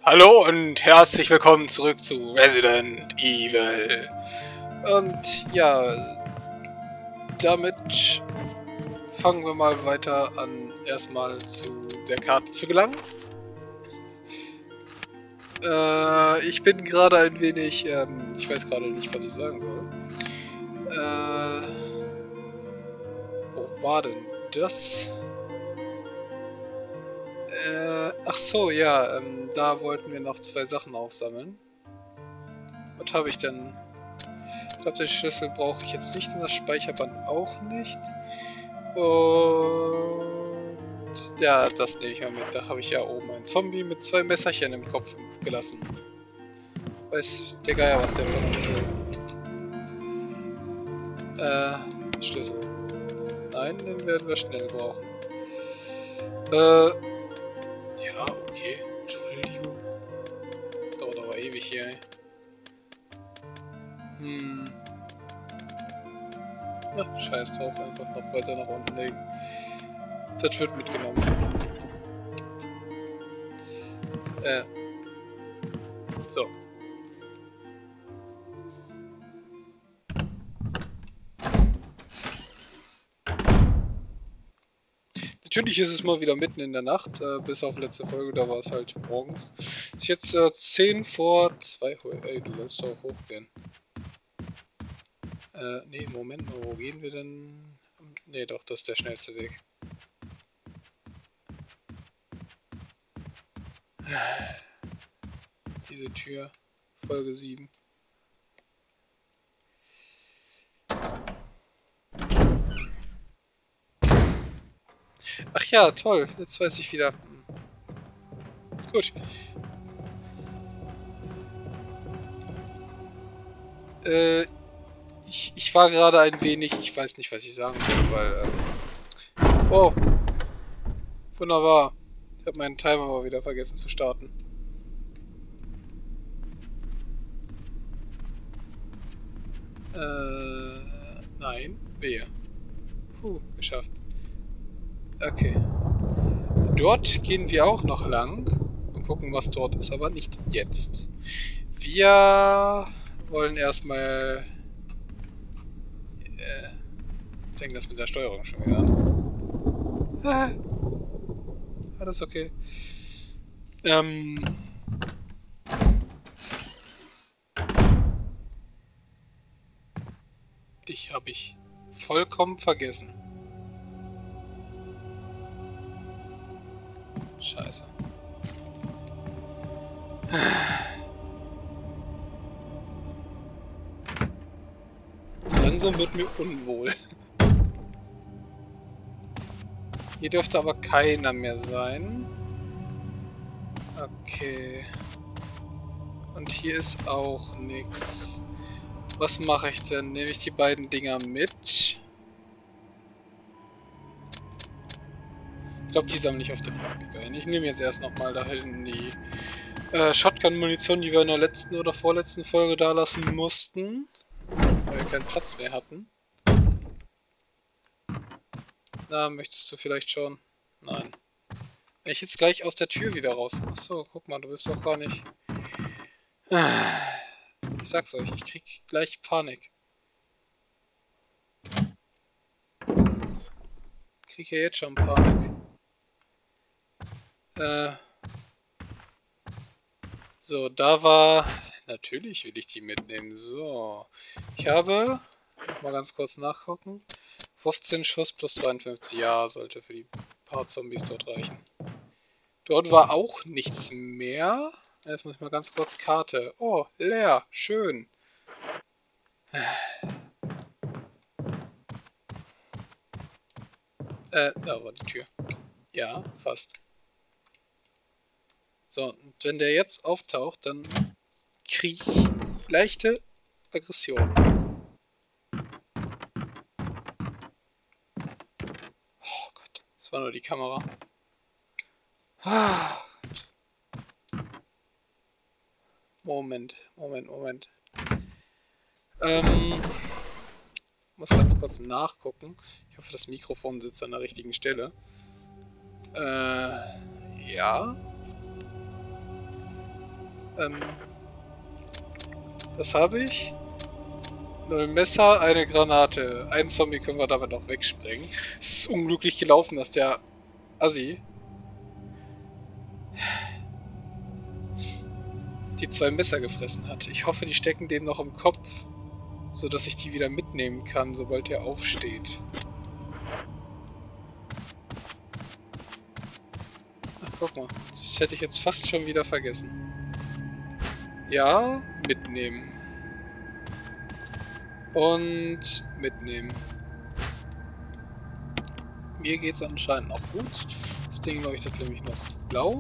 Hallo und herzlich willkommen zurück zu Resident Evil. Und ja, damit fangen wir mal weiter an, erstmal zu der Karte zu gelangen. Ich bin gerade ein wenig, ich weiß gerade nicht, was ich sagen soll. Wo war denn das? Ach so, ja, da wollten wir noch zwei Sachen aufsammeln. Was habe ich denn? Ich glaube, den Schlüssel brauche ich jetzt nicht und das Speicherband auch nicht. Und ja, das nehme ich mal mit. Da habe ich ja oben einen Zombie mit zwei Messerchen im Kopf gelassen. Weiß der Geier, was der von uns will. Schlüssel. Nein, den werden wir schnell brauchen. Ja, okay. Entschuldigung. Dauert aber ewig hier, ey. Na, scheiß drauf, einfach noch weiter nach unten legen. Das wird mitgenommen. So. Natürlich ist es mal wieder mitten in der Nacht, bis auf letzte Folge, da war es halt morgens. Ist jetzt 10 vor 2. Ey, du sollst doch hochgehen. Nee, Moment mal, wo gehen wir denn? Nee, doch, das ist der schnellste Weg. Diese Tür, Folge 7. Ach ja, toll, jetzt weiß ich wieder. Gut. Ich war gerade ein wenig, ich weiß nicht, was ich sagen will, weil, oh, wunderbar. Ich habe meinen Timer mal wieder vergessen zu starten. Nein, wehe. Geschafft. Okay. Dort gehen wir auch noch lang und gucken, was dort ist, aber nicht jetzt. Wir wollen erstmal... fängt das mit der Steuerung schon wieder an. Alles okay. Dich habe ich vollkommen vergessen. Scheiße. Langsam wird mir unwohl. Hier dürfte aber keiner mehr sein. Okay. Und hier ist auch nichts. Was mache ich denn? Nehme ich die beiden Dinger mit? Ich glaube, die sammle ich auf den Rückweg ein. Ich nehme jetzt erst nochmal da hinten die Shotgun-Munition, die wir in der letzten oder vorletzten Folge da lassen mussten. Weil wir keinen Platz mehr hatten. Na, möchtest du vielleicht schon? Nein. Wenn ich jetzt gleich aus der Tür wieder raus... Achso, guck mal, du bist doch gar nicht... Ich sag's euch, ich krieg gleich Panik. Ich krieg ja jetzt schon Panik. So, da war... Natürlich will ich die mitnehmen. So. Ich habe... Mal ganz kurz nachgucken. 15 Schuss plus 53. Ja, sollte für die paar Zombies dort reichen. Dort war auch nichts mehr. Jetzt muss ich mal ganz kurz Karte. Oh, leer. Schön. Da war die Tür. Ja, fast. So, und wenn der jetzt auftaucht, dann kriege ich leichte Aggression. Oh Gott, das war nur die Kamera. Moment. Muss ganz kurz nachgucken. Ich hoffe, das Mikrofon sitzt an der richtigen Stelle. Ja. Ähm, was habe ich? Nur ein Messer, eine Granate. Einen Zombie können wir damit noch wegsprengen. Es ist unglücklich gelaufen, dass der Assi die 2 Messer gefressen hat. Ich hoffe, die stecken dem noch im Kopf, sodass ich die wieder mitnehmen kann, sobald er aufsteht. Ach, guck mal. Das hätte ich jetzt fast schon wieder vergessen. Ja, mitnehmen. Und mitnehmen. Mir geht's anscheinend noch gut. Das Ding leuchtet nämlich noch blau.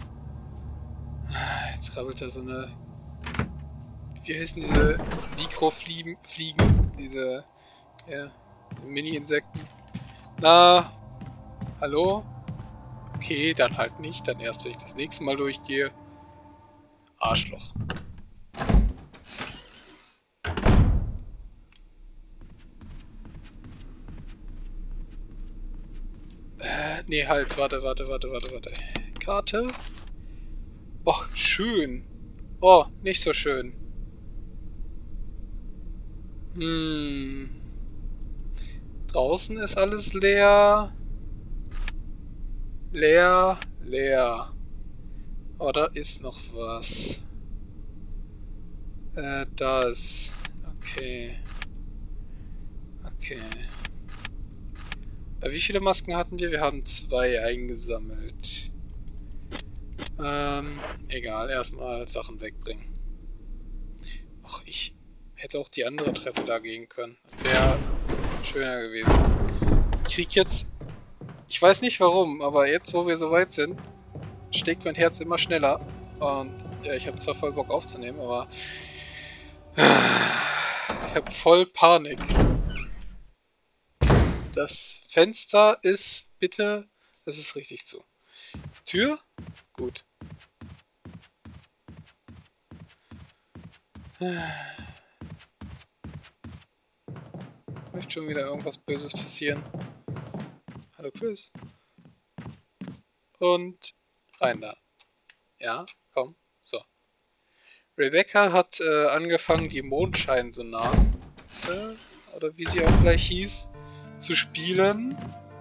Jetzt krabbelt da so eine... Wie heißen diese Mikrofliegen? Diese... Ja, Mini-Insekten. Na, hallo? Okay, dann halt nicht. Dann erst, wenn ich das nächste Mal durchgehe. Arschloch. Nee, halt. Warte. Karte. Och, schön. Oh, nicht so schön. Draußen ist alles leer. Leer. Oh, da ist noch was. Das. Okay. Wie viele Masken hatten wir? Wir haben 2 eingesammelt. Egal. Erstmal Sachen wegbringen. Ach, ich hätte auch die andere Treppe da gehen können. Wäre schöner gewesen. Ich krieg jetzt... Ich weiß nicht warum, aber jetzt, wo wir so weit sind, schlägt mein Herz immer schneller. Und ja, ich habe zwar voll Bock aufzunehmen, aber ich habe voll Panik. Das Fenster ist bitte... Es ist richtig zu. Tür? Gut. Möchte schon wieder irgendwas Böses passieren. Hallo Chris. Und rein da. Ja, komm. So. Rebecca hat angefangen, die Mondscheinsonate, oder wie sie auch gleich hieß, zu spielen.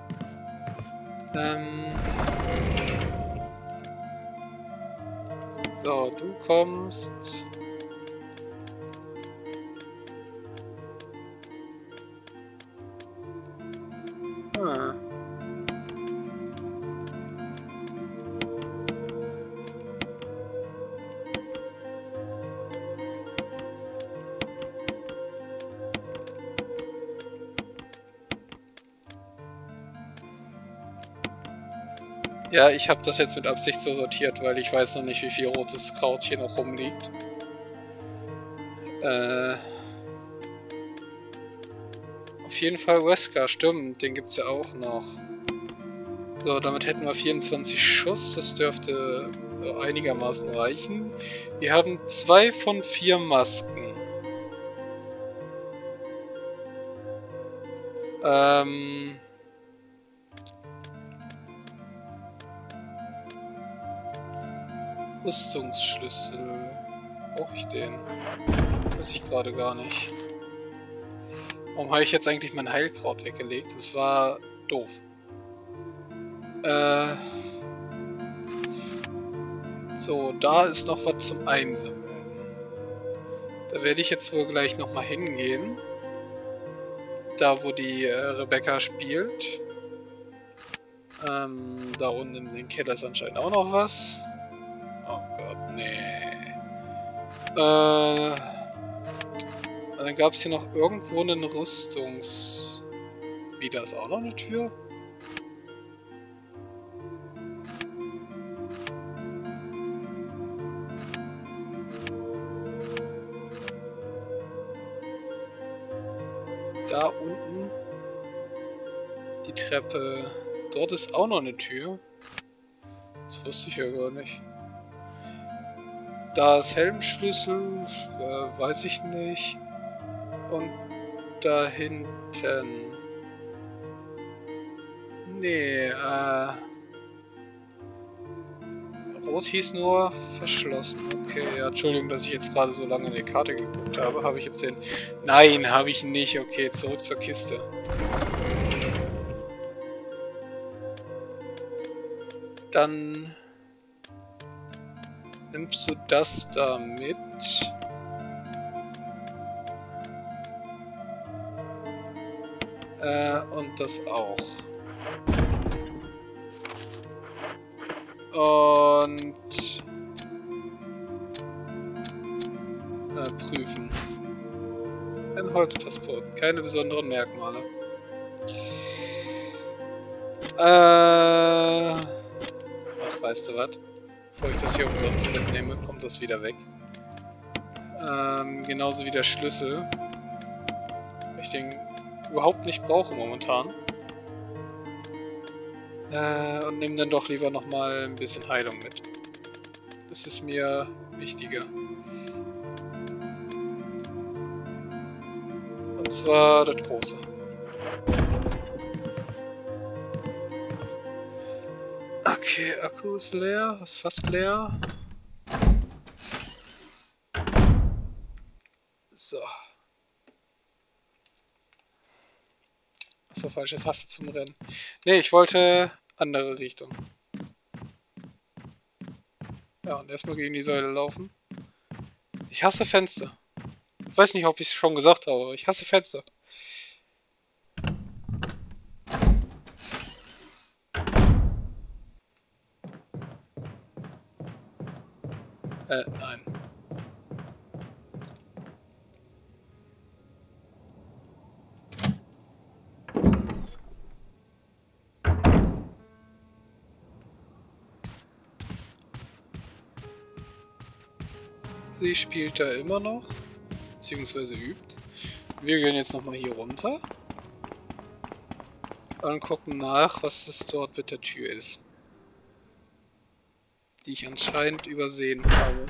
So, du kommst. Ja, ich habe das jetzt mit Absicht so sortiert, weil ich weiß noch nicht, wie viel rotes Kraut hier noch rumliegt. Auf jeden Fall Wesker, stimmt, den gibt's ja auch noch. So, damit hätten wir 24 Schuss, das dürfte einigermaßen reichen. Wir haben 2 von 4 Masken. Rüstungsschlüssel. Brauche ich den? Weiß ich gerade gar nicht. Warum habe ich jetzt eigentlich mein Heilkraut weggelegt? Das war doof. So, da ist noch was zum Einsammeln. Da werde ich jetzt wohl gleich nochmal hingehen. Da, wo die Rebecca spielt. Da unten in den Keller ist anscheinend auch noch was. Oh Gott, nee. Dann gab es hier noch irgendwo einen Rüstungs... Wie, da ist auch noch eine Tür? Da unten die Treppe. Dort ist auch noch eine Tür. Das wusste ich ja gar nicht. Da ist Helmschlüssel, weiß ich nicht. Und da hinten. Nee, Ort hieß nur verschlossen. Okay, ja, Entschuldigung, dass ich jetzt gerade so lange in die Karte geguckt habe. Habe ich jetzt den... Nein, habe ich nicht. Okay, zurück zur Kiste. Dann nimmst du das da mit. Und das auch. Und prüfen. Ein Holzpassport. Keine besonderen Merkmale. Ach, weißt du was? Bevor ich das hier umsonst mitnehme, kommt das wieder weg. Genauso wie der Schlüssel. Weil ich den überhaupt nicht brauche momentan. Und nehme dann doch lieber nochmal ein bisschen Heilung mit. Das ist mir wichtiger. Und zwar das große. Okay, Akku ist leer, ist fast leer. So. Achso, falsche Taste zum Rennen. Ne, ich wollte andere Richtung. Ja, und erstmal gegen die Säule laufen. Ich hasse Fenster. Ich weiß nicht, ob ich es schon gesagt habe, aber ich hasse Fenster. Nein. Sie spielt da immer noch, beziehungsweise übt. Wir gehen jetzt nochmal hier runter und gucken nach, was es dort mit der Tür ist. Die ich anscheinend übersehen habe.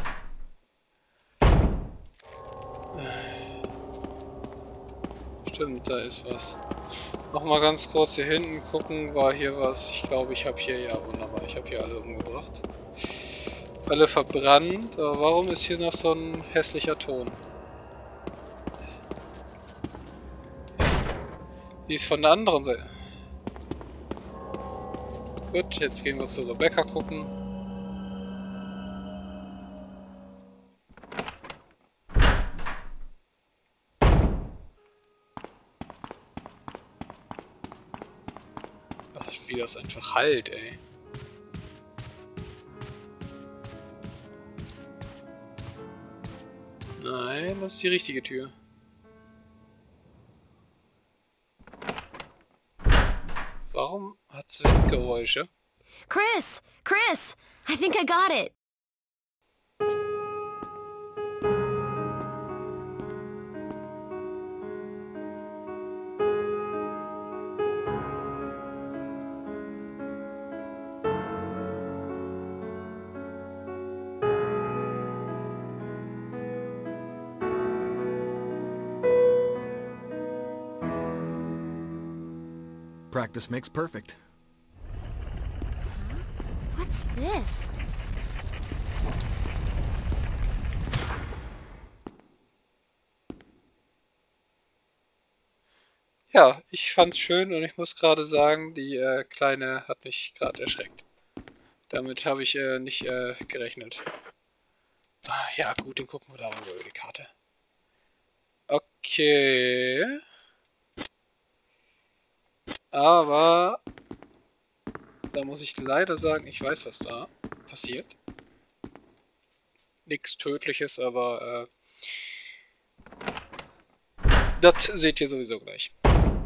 Stimmt, da ist was. Nochmal ganz kurz hier hinten gucken, war hier was? Ich glaube, ich habe hier, ja wunderbar, ich habe hier alle umgebracht. Alle verbrannt, aber warum ist hier noch so ein hässlicher Ton? Die ist von der anderen Seite. Gut, jetzt gehen wir zu Rebecca gucken. Ach, wie das einfach halt, ey. Nein, das ist die richtige Tür. Warum hat's Windgeräusche? Chris! Chris! I think I got it! Practice makes perfect. What's this? Ja, ich fand's schön und ich muss gerade sagen, die Kleine hat mich gerade erschreckt. Damit habe ich nicht gerechnet. Ah, ja, gut, dann gucken wir da mal über die Karte. Okay. Aber da muss ich leider sagen, ich weiß, was da passiert. Nichts Tödliches, aber das seht ihr sowieso gleich.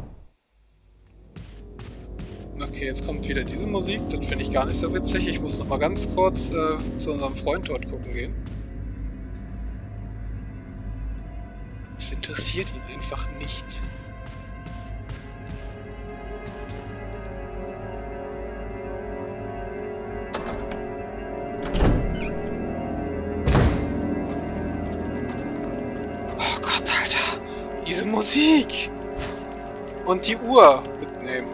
Okay, jetzt kommt wieder diese Musik. Das finde ich gar nicht so witzig. Ich muss noch mal ganz kurz zu unserem Freund dort gucken gehen. Das interessiert ihn einfach nicht. Oh Gott, Alter. Diese Musik. Und die Uhr mitnehmen.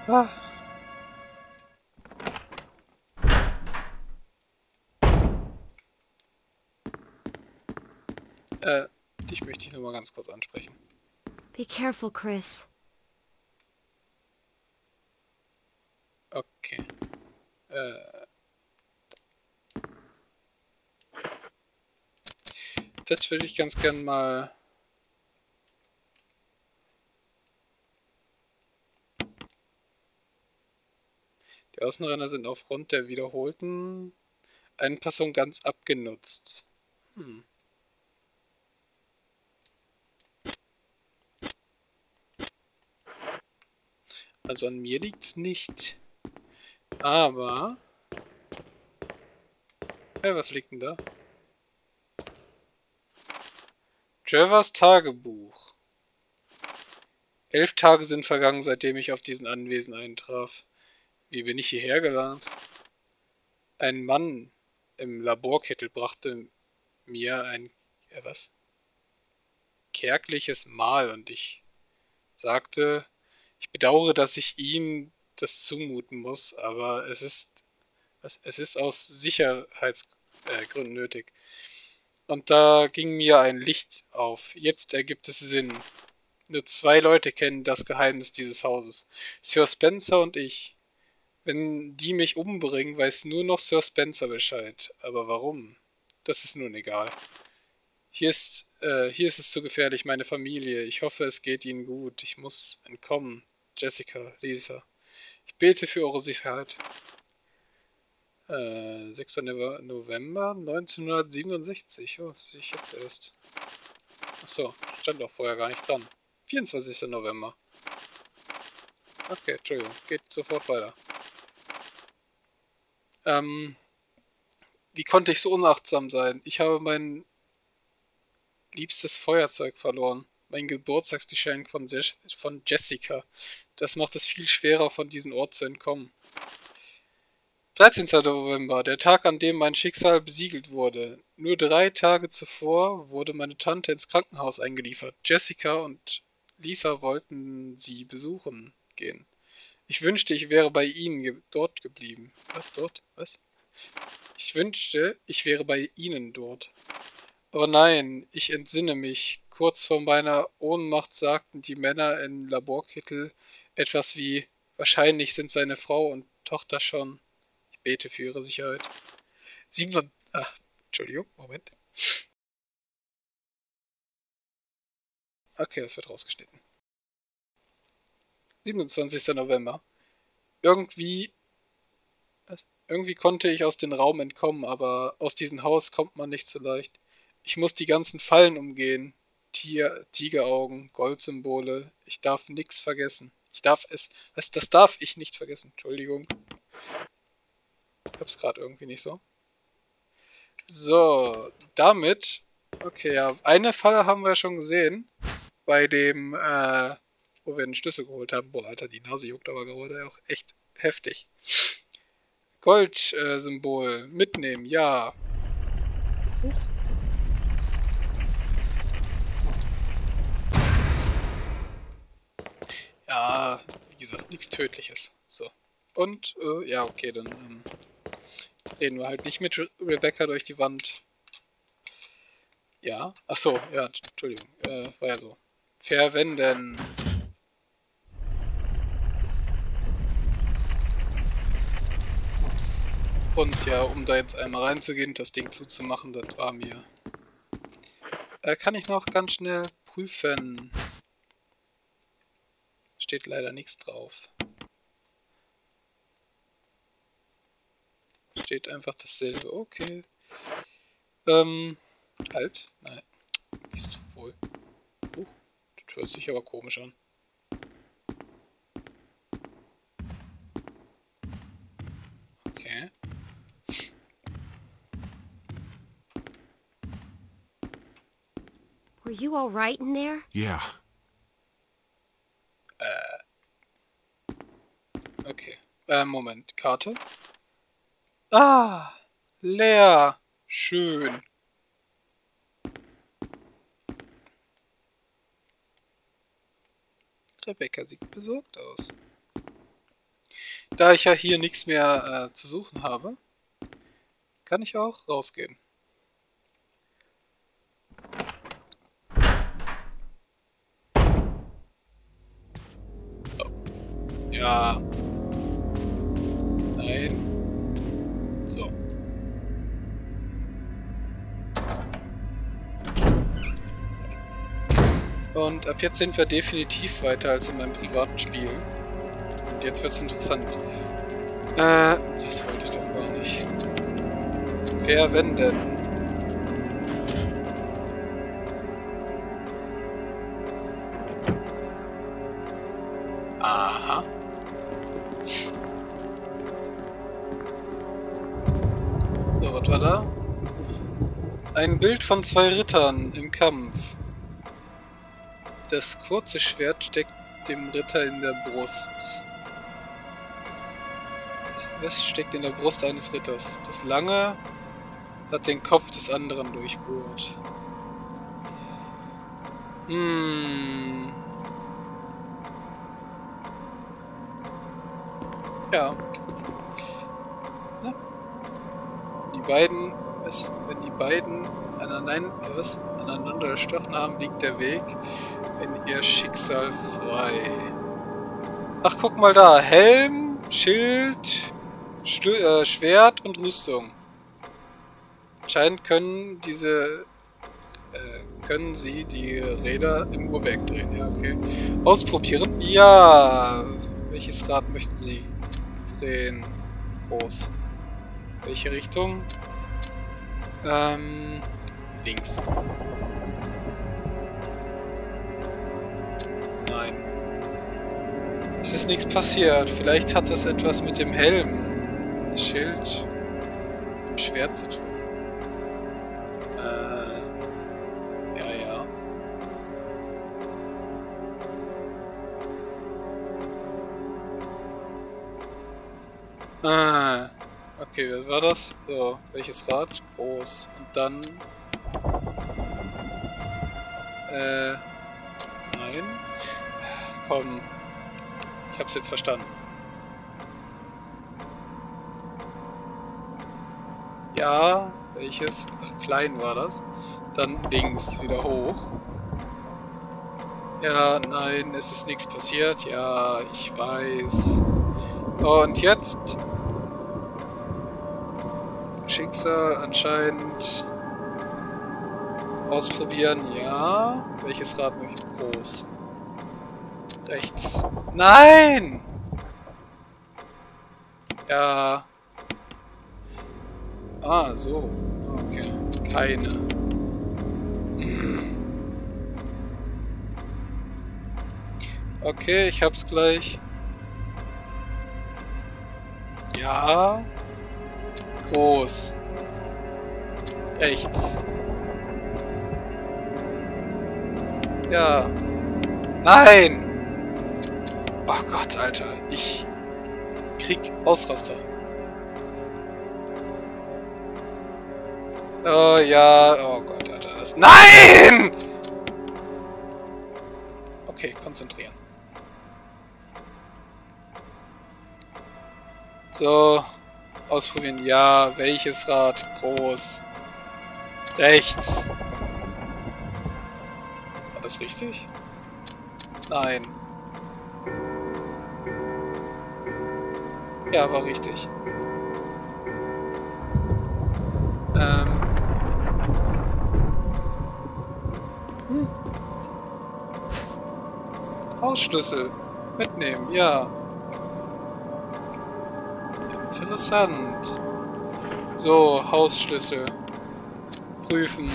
Ah. Dich möchte ich nur mal ganz kurz ansprechen. Be careful, Chris. Okay. Das würde ich ganz gern mal... Die Außenränder sind aufgrund der wiederholten Anpassung ganz abgenutzt. Also an mir liegt's nicht. Aber... was liegt denn da? Trevors Tagebuch. 11 Tage sind vergangen, seitdem ich auf diesen Anwesen eintraf. Wie bin ich hierher gelangt? Ein Mann im Laborkittel brachte mir ein... was? Kärgliches Mahl und ich sagte, ich bedauere, dass ich Ihnen das zumuten muss, aber es ist aus Sicherheitsgründen nötig. Und da ging mir ein Licht auf. Jetzt ergibt es Sinn. Nur 2 Leute kennen das Geheimnis dieses Hauses. Sir Spencer und ich. Wenn die mich umbringen, weiß nur noch Sir Spencer Bescheid. Aber warum? Das ist nun egal. Hier ist es zu gefährlich, meine Familie. Ich hoffe, es geht Ihnen gut. Ich muss entkommen. Jessica, Lisa. Ich bete für eure Sicherheit. 6. November 1967. Oh, das sehe ich jetzt erst. Achso, stand auch vorher gar nicht dran. 24. November. Okay, Entschuldigung. Geht sofort weiter. Wie konnte ich so unachtsam sein? Ich habe mein liebstes Feuerzeug verloren. Mein Geburtstagsgeschenk von Jessica. Das macht es viel schwerer, von diesem Ort zu entkommen. 13. November, der Tag, an dem mein Schicksal besiegelt wurde. Nur 3 Tage zuvor wurde meine Tante ins Krankenhaus eingeliefert. Jessica und Lisa wollten sie besuchen gehen. Ich wünschte, ich wäre bei ihnen dort geblieben. Was, dort? Was? Ich wünschte, ich wäre bei ihnen dort. Aber nein, ich entsinne mich. Kurz vor meiner Ohnmacht sagten die Männer in Laborkittel etwas wie: Wahrscheinlich sind seine Frau und Tochter schon. Ich bete für ihre Sicherheit. Entschuldigung, Moment. Okay, das wird rausgeschnitten. 27. November. Irgendwie konnte ich aus dem Raum entkommen, aber aus diesem Haus kommt man nicht so leicht. Ich muss die ganzen Fallen umgehen. Tigeraugen, Goldsymbole. Ich darf nichts vergessen. Das darf ich nicht vergessen. Entschuldigung. Ich hab's gerade irgendwie nicht so. So, damit. Okay, ja, eine Falle haben wir schon gesehen. Bei dem, wo wir den Schlüssel geholt haben. Boah, Alter, die Nase juckt aber gerade auch echt heftig. Gold-Symbol mitnehmen, ja. Huch. Ja, wie gesagt, nichts Tödliches. So. Und, ja, okay, dann reden wir halt nicht mit Rebecca durch die Wand. Ja, ach so, ja, Entschuldigung, war ja so. Verwenden. Und ja, um da jetzt einmal reinzugehen, das Ding zuzumachen, das war mir... kann ich noch ganz schnell prüfen. Steht leider nichts drauf. Steht einfach dasselbe, okay. Halt, nein. Bist du wohl. Das hört sich aber komisch an. Okay. Were you all right in there? Yeah. Okay. Moment. Karte. Ah! Leer! Schön. Rebecca sieht besorgt aus. Da ich ja hier nichts mehr zu suchen habe, kann ich auch rausgehen. Oh. Ja. Nein. So. Und ab jetzt sind wir definitiv weiter als in meinem privaten Spiel. Und jetzt wird's interessant. Das wollte ich doch gar nicht. Wer, wenn denn? Aha. So, was war da? Ein Bild von 2 Rittern im Kampf. Das kurze Schwert steckt dem Ritter in der Brust. Was steckt in der Brust eines Ritters? Das lange hat den Kopf des anderen durchbohrt. Ja. Na? Die beiden, wenn die beiden aneinander gestochen haben, liegt der Weg in ihr Schicksal frei. Ach, guck mal da. Helm, Schild, Schwert und Rüstung. Anscheinend können sie die Räder im Uhrwerk drehen. Ja, okay. Ausprobieren? Ja. Welches Rad möchten Sie drehen? Groß. Welche Richtung? Links. Nein. Es ist nichts passiert. Vielleicht hat das etwas mit dem Helm, das Schild, dem Schwert zu tun. Ja. Okay, was war das? So, welches Rad? Groß. Und dann... nein. Komm. Ich hab's jetzt verstanden. Ja, welches? Ach, klein war das. Dann links wieder hoch. Ja, nein, es ist nichts passiert. Ja, ich weiß. Und jetzt... Schicksal anscheinend... Ausprobieren, ja. Welches Rad möchte ich? Groß. Rechts. Nein! Ja. Ah, so. Okay. Keine. Okay, ich hab's gleich. Ja. Groß. Rechts. Ja. Nein! Oh Gott, Alter. Ich krieg Ausraster. Oh ja. Oh Gott, Alter. Das... Nein! Okay, konzentrieren. So. Ausprobieren. Ja. Welches Rad? Groß. Rechts. War das richtig? Nein. Ja, war richtig. Hausschlüssel. Mitnehmen, ja. Interessant. So, Hausschlüssel. Prüfen.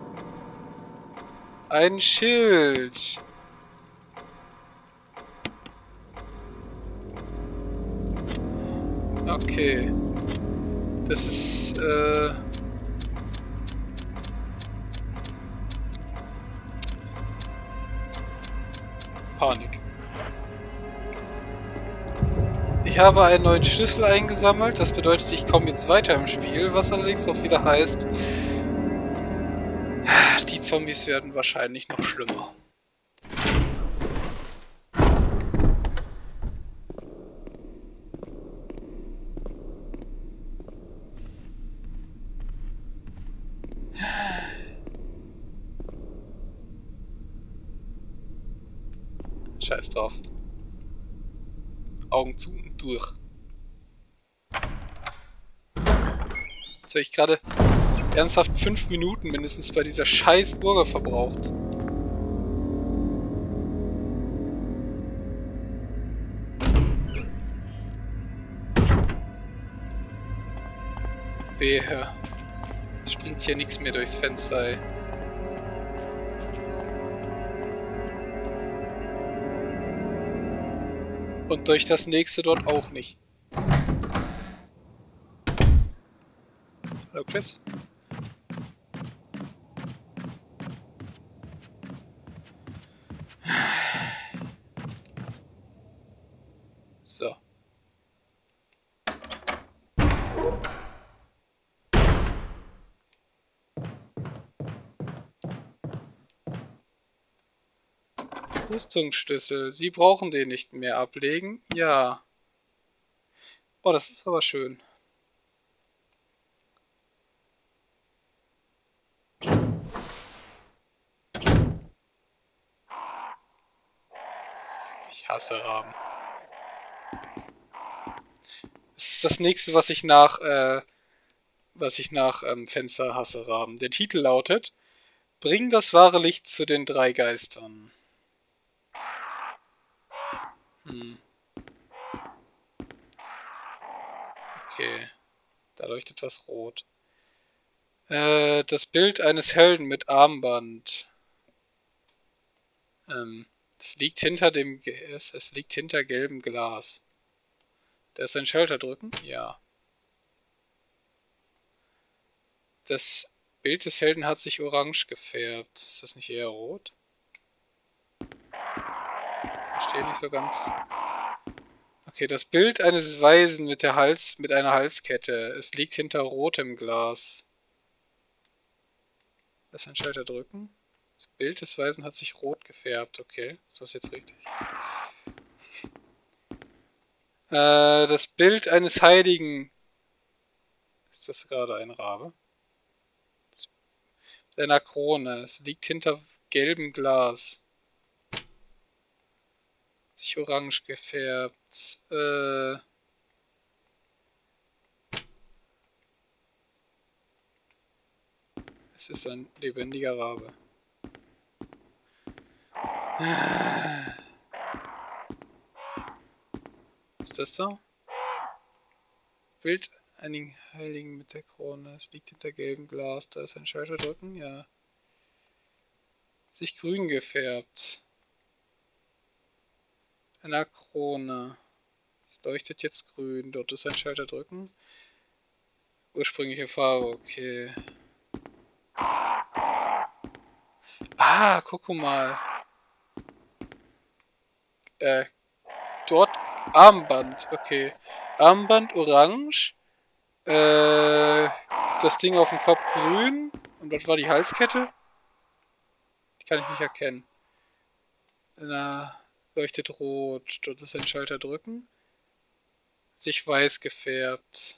Ein Schild. Okay. Das ist, Panik. Ich habe einen neuen Schlüssel eingesammelt. Das bedeutet, ich komme jetzt weiter im Spiel, was allerdings auch wieder heißt, die Zombies werden wahrscheinlich noch schlimmer. Scheiß drauf. Augen zu und durch. Jetzt habe ich gerade ernsthaft 5 Minuten mindestens bei dieser scheiß Urge verbraucht. Wehe. Es springt hier nichts mehr durchs Fenster, ey. Und durch das nächste dort auch nicht. Hallo Chris. So. Rüstungsschlüssel. Sie brauchen den nicht mehr ablegen. Ja. Oh, das ist aber schön. Ich hasse Raben. Das ist das nächste, was ich nach Fenster hasse, Raben. Der Titel lautet: Bring das wahre Licht zu den 3 Geistern. Okay. Da leuchtet was rot. Das Bild eines Helden mit Armband. Es liegt hinter es liegt hinter gelbem Glas. Da ist ein Schalter drücken? Ja. Das Bild des Helden hat sich orange gefärbt. Ist das nicht eher rot? Verstehe nicht so ganz. Okay, das Bild eines Weisen mit einer Halskette. Es liegt hinter rotem Glas. Lass einen Schalter drücken. Das Bild des Weisen hat sich rot gefärbt. Okay, ist das jetzt richtig? Das Bild eines Heiligen. Ist das gerade ein Rabe? Mit einer Krone. Es liegt hinter gelbem Glas. Sich orange gefärbt. Es ist ein lebendiger Rabe. Was ist das da? Bild einigen Heiligen mit der Krone. Es liegt hinter gelbem Glas. Da ist ein Schalter drücken. Ja. Sich grün gefärbt. Einer Krone. Es leuchtet jetzt grün. Dort ist ein Schalter drücken. Ursprüngliche Farbe, okay. Ah, guck mal. Dort Armband, okay. Armband orange. Das Ding auf dem Kopf grün. Und dort war die Halskette. Die kann ich nicht erkennen. Na, leuchtet rot. Dort ist ein Schalter drücken. Sich weiß gefärbt.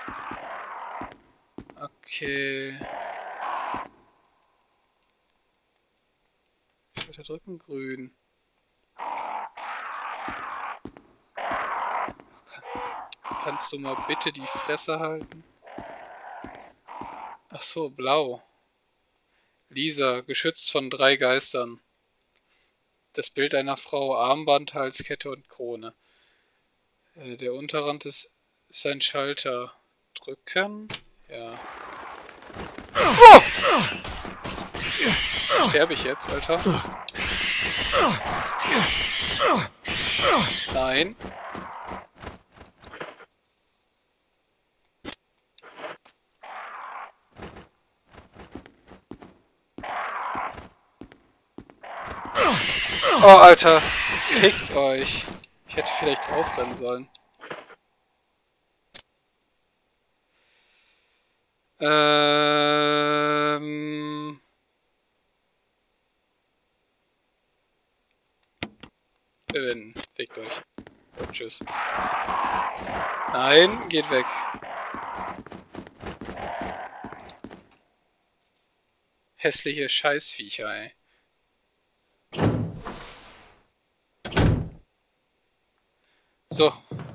Okay. Schalter drücken, grün. Kannst du mal bitte die Fresse halten? Ach so, blau. Lisa, geschützt von 3 Geistern. Das Bild einer Frau, Armband, Halskette und Krone. Der Unterrand ist ein Schalter. Drücken? Ja. Oh! Sterbe ich jetzt, Alter? Nein. Oh, Alter. Fickt euch. Ich hätte vielleicht rausrennen sollen. Gewinnen. Fickt euch. Und tschüss. Nein, geht weg. Hässliche Scheißviecher, ey. So.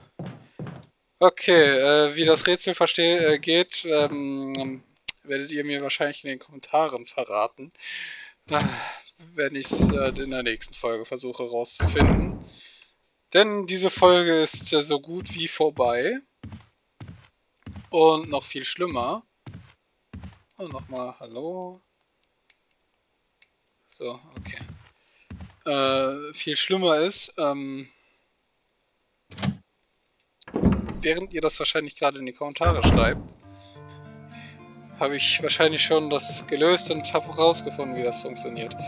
Okay, wie das Rätsel geht, werdet ihr mir wahrscheinlich in den Kommentaren verraten. Wenn ich es in der nächsten Folge versuche rauszufinden. Denn diese Folge ist so gut wie vorbei. Und noch viel schlimmer. Und nochmal Hallo. So, okay. Viel schlimmer ist, während ihr das wahrscheinlich gerade in die Kommentare schreibt, habe ich wahrscheinlich schon das gelöst und habe herausgefunden, wie das funktioniert.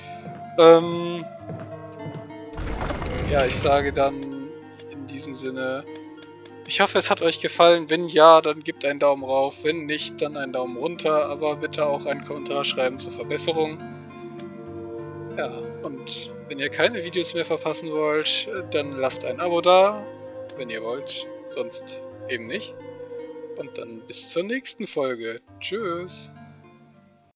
Ja, ich sage dann in diesem Sinne, ich hoffe, es hat euch gefallen. Wenn ja, dann gebt einen Daumen rauf. Wenn nicht, dann einen Daumen runter. Aber bitte auch einen Kommentar schreiben zur Verbesserung. Ja, und wenn ihr keine Videos mehr verpassen wollt, dann lasst ein Abo da, wenn ihr wollt. Sonst eben nicht. Und dann bis zur nächsten Folge. Tschüss.